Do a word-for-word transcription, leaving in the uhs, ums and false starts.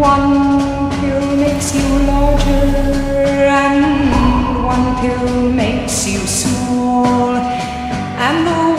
One pill makes you larger, and one pill makes you small, and the